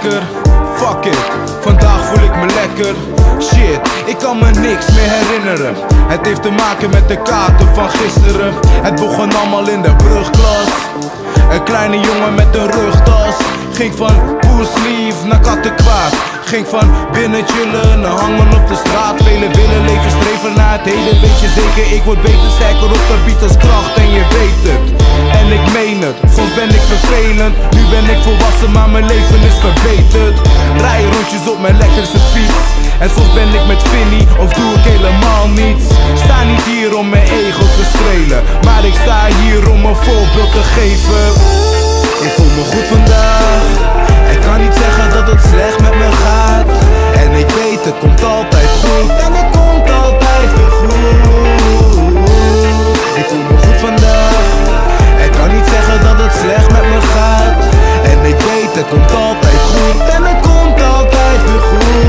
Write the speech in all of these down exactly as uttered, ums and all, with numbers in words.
lekker. Fuck it, vandaag voel ik me lekker. Shit, ik kan me niks meer herinneren. Het heeft te maken met de kaarten van gisteren. Het begon allemaal in de brugklas. Een kleine jongen met een rugtas. Ging van poeslief naar kattenkwaad. Ging van binnen chillen naar hangen op de straat. Velen willen leven streven naar het heden. Weet je zeker, ik word beter. Sterker op de beat als kracht en je weet het. En ik meen het, soms ben ik vervelend. Nu ben ik volwassen, maar mijn leven is verbeterd. Rij rondjes op mijn lekkerste fiets. En soms ben ik met Vinnie, of doe ik helemaal niets. Sta niet hier om mijn ego te strelen, maar ik sta hier om een voorbeeld te geven. Ik voel me goed vandaag. Ik kan niet zeggen dat het slecht met me gaat. En ik weet het komt altijd goed. En het komt altijd weer goed. Ik voel me goed vandaag. Ik kan niet zeggen dat het slecht met me gaat. En ik weet het komt altijd goed. En het komt altijd weer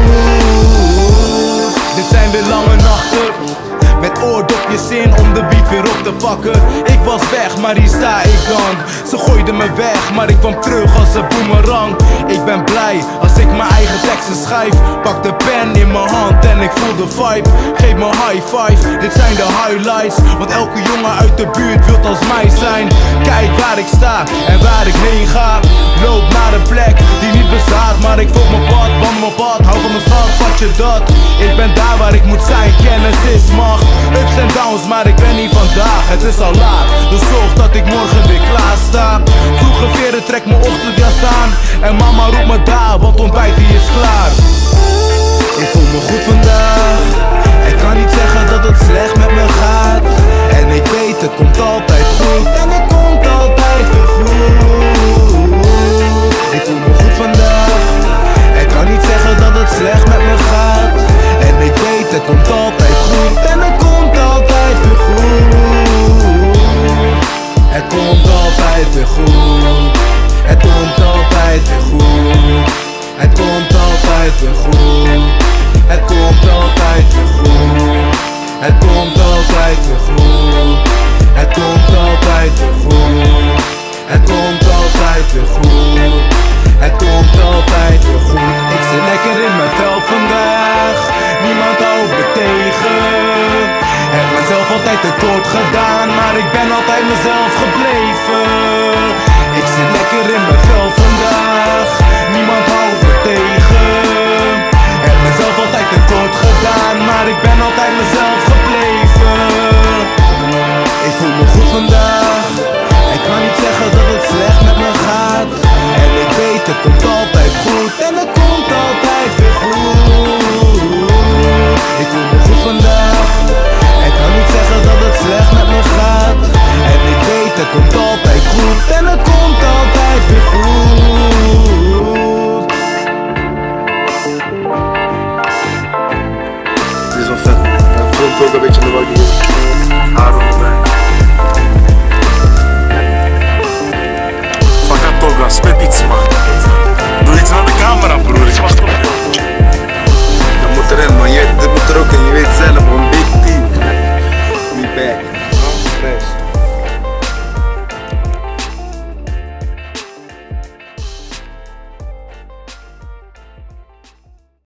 goed. Dit zijn weer lange nachten met oordopjes in om de beat weer op te pakken. Ik was weg, maar hier sta ik dan. Ze gooiden me weg, maar ik kwam terug als een boomerang. Ik ben blij als ik mijn eigen teksten schrijf. Pak de pen in mijn hand en ik voel de vibe. Geef me high five, dit zijn de highlights. Want elke jongen uit de buurt wil als mij zijn. Kijk waar ik sta en waar ik heen ga. Loop naar een plek die niet bestaat, maar ik volg mijn pad, wandel mijn pad. Hou van mijn stad, vat je dat. Ik ben daar waar ik moet zijn, kennis is macht. Ups en downs, maar ik ben niet vandaag. Het is al laat, dus zorg dat ik morgen weer klaar sta. Vroege veren, trek mijn ochtendjas aan. En mama roept me daar, want ontbijt die is klaar. Ik voel me goed vandaag. Ik kan niet zeggen dat het slecht met me gaat. En ik weet het komt altijd goed. En het komt altijd weer goed. Ik voel me goed vandaag. Ik kan niet zeggen dat het slecht met me gaat. En ik weet het komt altijd goed. En het komt altijd weer goed. Het komt altijd weer goed. Het komt altijd weer goed. Het komt altijd weer goed. Het komt altijd weer goed. Het komt altijd weer goed. Het komt altijd weer goed. Het komt altijd weer goed. Het komt altijd weer goed. Ik zit lekker in mijn vel vandaag. Niemand houdt me tegen. Heb mezelf altijd tekort gedaan, maar ik ben altijd mezelf